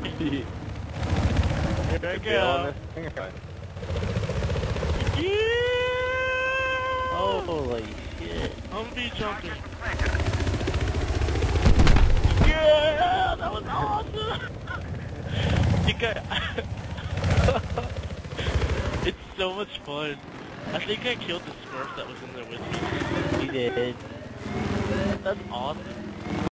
Here I go. Yeah! Holy shit. Humvee jumping. Yeah! That was awesome! You got... It's so much fun. I think I killed the Smurf that was in there with me. You did. That's awesome.